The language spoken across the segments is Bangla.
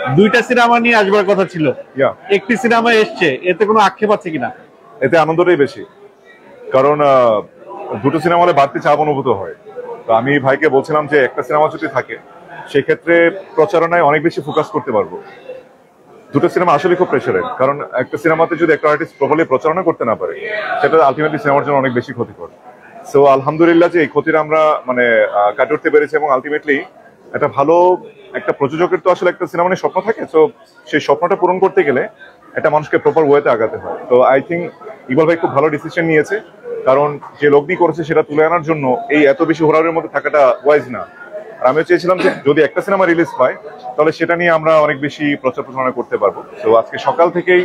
দুইটা সিনেমা নিয়ে আসবার কথা ছিল, ইয়া, একটি সিনেমা এসছে, এতে কোনো আক্ষেপ আছে কিনা? এতে আনন্দটাই বেশি, কারণ দুটো সিনেমা হলে বাড়তি চাপ অনুভূত হয়। তো আমি ভাইকে বলছিলাম যে একটা সিনেমা যদি থাকে সেক্ষেত্রে প্রচারণায় অনেক বেশি ফোকাস করতে পারবো। দুটো সিনেমা আসলে খুব প্রেশারের, কারণ একটা সিনেমাতে যদি একটা আর্টিস্ট প্রপারলি প্রচারণা করতে না পারে সেটা আলটিমেটলি সিনেমার জন্য অনেক বেশি ক্ষতিকর। সো আলহামদুলিল্লাহ যে এই ক্ষতিটা আমরা মানে কাটিয়ে উঠতে পেরেছি, এবং আলটিমেটলি একটা ভালো একটা প্রযোজকের তো আসলে একটা সিনেমা নিয়ে স্বপ্ন থাকে, তো সেই স্বপ্নটা পূরণ করতে গেলে একটা মানুষকে প্রপার ওয়েতে আগাতে হয়। তো আই থিঙ্ক ইকবাল ভাই খুব ভালো ডিসিশন নিয়েছে, কারণ যে লগ্নি করেছে সেটা তুলে আনার জন্য এই এত বেশি হোরারের মধ্যে থাকাটা ওয়াইজ না। আর আমিও চেয়েছিলাম যে যদি একটা সিনেমা রিলিজ পায় তাহলে সেটা নিয়ে আমরা অনেক বেশি প্রচার প্রচারণা করতে পারবো। তো আজকে সকাল থেকেই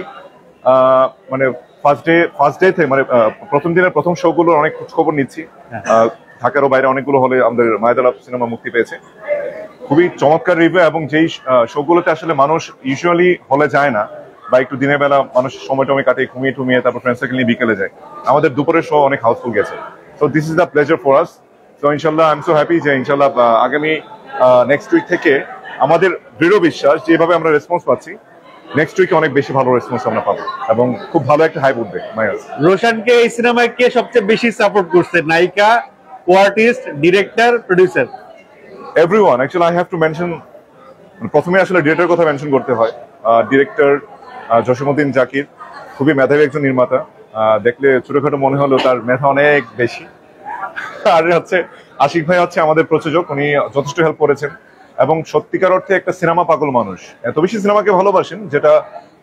মানে ফার্স্ট ডে থেকে মানে প্রথম দিনের প্রথম শো গুলোর অনেক খোঁজ খবর নিচ্ছি। ঢাকারও বাইরে অনেকগুলো হলে আমাদের মায়াদালা সিনেমা মুক্তি পেয়েছে, খুবই চমৎকার রিভিউ, এবং যেই শো গুলোতে আসলে মানুষ ইউজুয়ালি হলে যায় না বা একটু দিনের বেলা মানুষ সময় টময় কাটে ঘুমিয়ে টুমিয়ে তারপর ফ্রেন্ড সার্কেল নিয়ে বিকেলে যায়, আমাদের দুপুরের শো অনেক হাউসফুল গেছে। So this is the pleasure for us. তো ইনশাল্লাহ আই এম সো হ্যাপি যে ইনশাল্লাহ আগামী নেক্সট উইক থেকে আমাদের দৃঢ় বিশ্বাস যেভাবে আমরা রেসপন্স পাচ্ছি নেক্সট উইকে অনেক বেশি ভালো রেসপন্স আমরা পাবো এবং খুব ভালো একটা হাইপ উঠবে মায়াস। রোশানকে এই সিনেমায় কে সবচেয়ে বেশি সাপোর্ট করছে? নায়িকা, artist, director, producer? Everyone actually I have to mention, প্রথমে আসলে ডিরেক্টরের কথা মেনশন করতে হয়। ডিরেক্টর জসিমউদ্দিন জাকির খুবই মেধাবী একজন নির্মাতা, দেখলে ছোটখাটো মনে হলো তার মেধা অনেক বেশি। আর হচ্ছে আশিক ভাই হচ্ছে আমাদের প্রযোজক, উনি যথেষ্ট হেল্প করেছেন এবং সত্যিকার অর্থে একটা সিনেমা পাগল মানুষ, এত বেশি সিনেমাকে ভালোবাসেন যেটা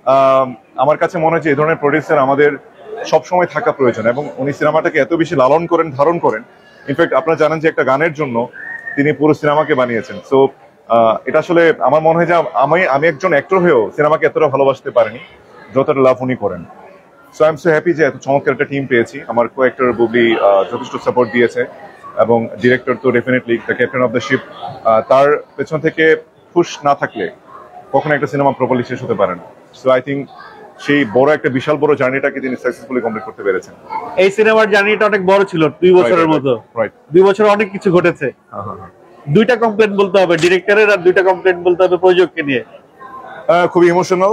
আমার কাছে মনে হয় যে এই ধরনের প্রডিউসার আমাদের সবসময় থাকা প্রয়োজন, এবং উনি সিনেমাটাকে এত বেশি লালন করেন, ধারণ করেন। ইনফ্যাক্ট আপনারা জানেন যে একটা গানের জন্য তিনি পুরো সিনেমাকে বানিয়েছেন। সো এটা আসলে আমার মনে হয় যে আমি একজন অ্যাক্টর হয়েও সিনেমাকে এতটা ভালোবাসতে পারিনি যতটা লাভ উনি করেন। So I am so happy যে এত চমৎকার একটা টিম পেয়েছি। আমার কো অ্যাক্টর বুবলি যথেষ্ট সাপোর্ট দিয়েছে, এবং ডিরেক্টর তো definitely the captain of the ship, তার পেছন থেকে পুশ না থাকলে কখনো একটা সিনেমা প্রপারলি শেষ হতে পারে না। সো আই থিঙ্ক সেই বড় একটা বিশাল বড় জার্নিটাকে তিনি সাকসেসফুলি কমপ্লিট করতে পেরেছেন। এই সিনেমার জার্নিটা অনেক বড় ছিল, 2 বছরের মতো। রাইট, 2 বছরে অনেক কিছু ঘটেছে। দুইটা কমপ্লেন্ট বলতে হবে ডিরেক্টরের, আর দুইটা কমপ্লেন্ট বলতে হবে প্রযোজককে নিয়ে। খুবই ইমোশনাল,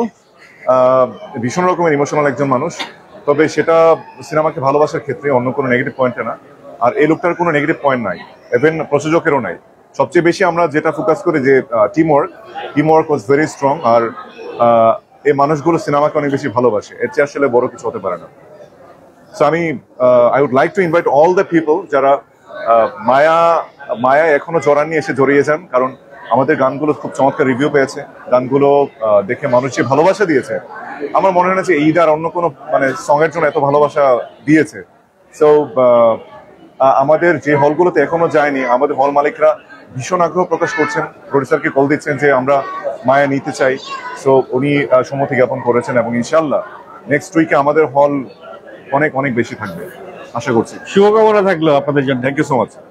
ভীষণ রকমের ইমোশনাল একজন মানুষ, তবে সেটা সিনেমাকে ভালোবাসার ক্ষেত্রে অন্য কোনো নেগেটিভ পয়েন্টে না। আর এই লোকটার কোনো নেগেটিভ পয়েন্ট নাই, ইভেন প্রযোজকেরও নাই। সবচেয়ে বেশি আমরা যেটা ফোকাস করি যে team work was very strong, আর এই মানুষগুলো সিনেমাকে অনেক বেশি ভালোবাসে, এর চেয়ে আসলে বড় কিছু হতে পারে না। সো আমি I would like to invite all the people যারা মায়া এখনো জড়াননি, এসে জড়িয়ে যান, কারণ আমাদের গানগুলো খুব চমৎকার রিভিউ পেয়েছে, গানগুলো দেখে মানুষ যে ভালোবাসা দিয়েছে আমার মনে হয় না যে ঈদ আর অন্য কোনো মানে সং এর জন্য এত ভালোবাসা দিয়েছে। সো আমাদের যে হলগুলোতে এখনো যায়নি, আমাদের হল মালিকরা ভীষণ আগ্রহ প্রকাশ করছেন, প্রডিউসারকে কল দিচ্ছেন যে আমরা মায়া নিতে চাই। সো উনি সম্মতি জ্ঞাপন করেছেন, এবং ইনশাল্লাহ নেক্সট উইকে আমাদের হল অনেক অনেক বেশি থাকবে আশা করছি। শুভকামনা থাকলো আপনাদের জন্য। Thank you so much.